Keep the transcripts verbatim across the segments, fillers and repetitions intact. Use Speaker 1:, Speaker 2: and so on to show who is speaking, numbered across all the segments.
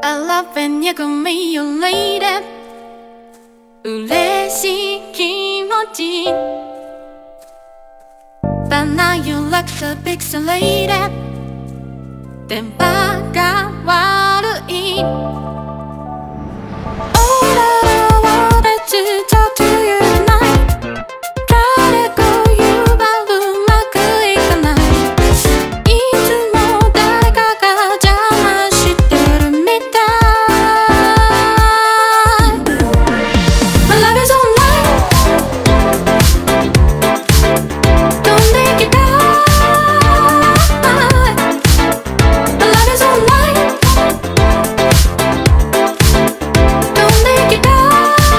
Speaker 1: I love when you call me your lady 嬉しい気持ち But now you look so pixelated 電波が悪い All I wanted to talk to you tonight Try to call you but うまくいかないいつも誰かが邪魔してるみたい My love is online Don't make it die My love is online Don't make it die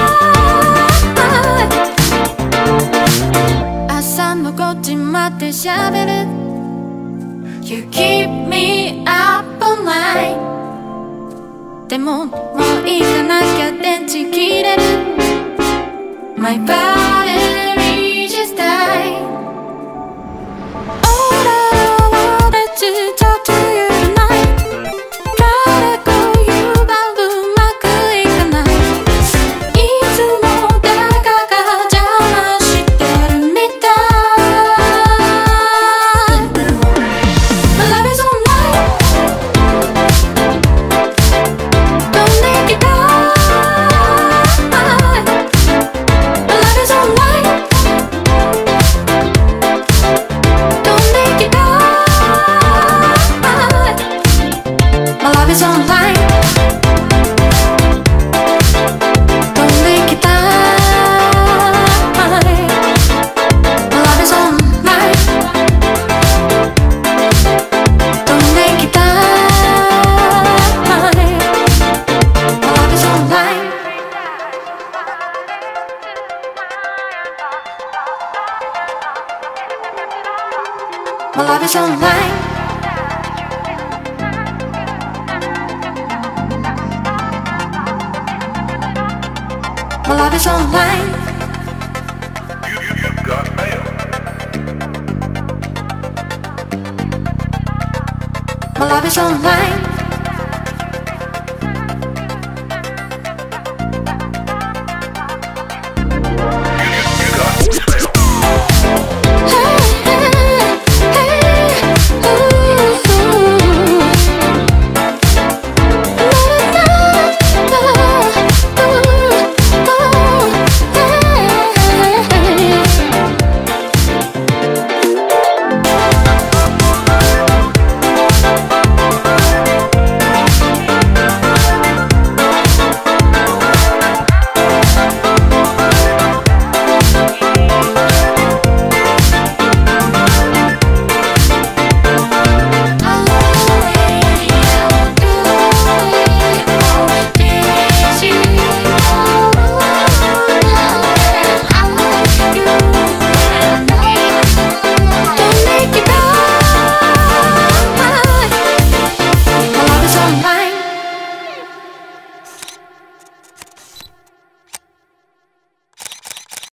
Speaker 1: 朝のごじまで喋る You keep me up all night でももう行かなきゃ電池切れる My battery just died All I wanted to talk to you tonight Try to call you but うまくいかないいつも誰かが邪魔してるみたい My love is online Don't make it die My love is online Don't make it die My love is online Don't make it die My love is online Don't make it die My love is online My love is online My love is online
Speaker 2: You, you, you've got mail.
Speaker 1: My love is online